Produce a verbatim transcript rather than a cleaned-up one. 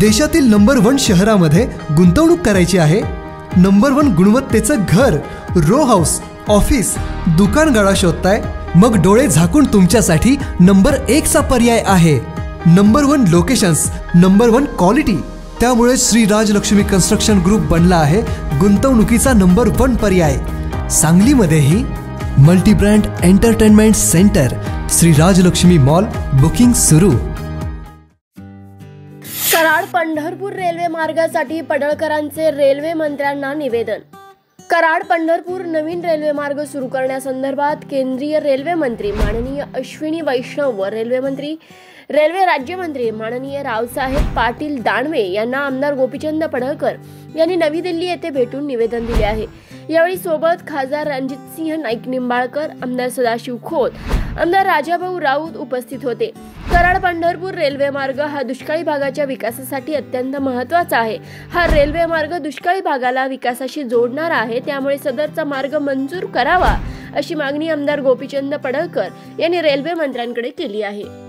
देशातील number one शहरामध्ये गुंतवणूक करायची आहे? नंबर वन गुणवत्तेचं घर, रो हाऊस, ऑफिस, दुकान गाळा शोधताय? मग डोळे झाकून तुमच्यासाठी नंबर एक चा पर्याय आहे. Number one locations, number one quality. त्यामुळे श्री राजलक्ष्मी कन्स्ट्रक्शन ग्रुप बनला आहे गुंतवणुकीचा नंबर वन पर्याय. सांगलीमध्येही multi brand entertainment centre, Shri Rajalakshmi mall. Booking सुरू. कराड पंढरपूर रेल्वे मार्गासाठी पडळकरांचे रेल्वे मंत्र्यांना निवेदन. कराड पंढरपूर नवीन रेल्वे मार्ग सुरू करण्यासंदर्भात केंद्रीय रेल्वे मंत्री माननीय अश्विनी वैष्णव व रेल्वे मंत्री रेल्वे राज्यमंत्री माननीय रावसाहेब पाटील दानवे यांना आमदार गोपीचंद पडळकर यांनी नवी दिल्ली येथे भेटून निवेदन दिले आहे. यावेळी सोबत खासदार रणजितसिंह नाईक निंबाळकर, आमदार सदाशिव खोत, आमदार राजाभाऊ राऊत उपस्थित होते. कराड पंढरपूर रेल्वे मार्ग हा दुष्काळी भागाच्या विकासासाठी अत्यंत महत्त्वाचा आहे. हा रेल्वे मार्ग दुष्काळी भागाला विकासाशी जोडणारा आहे, त्यामुळे सदरचा मार्ग मंजूर करावा अशी मागणी आमदार गोपीचंद पडळकर यांनी रेल्वे मंत्र्यांकडे केली आहे.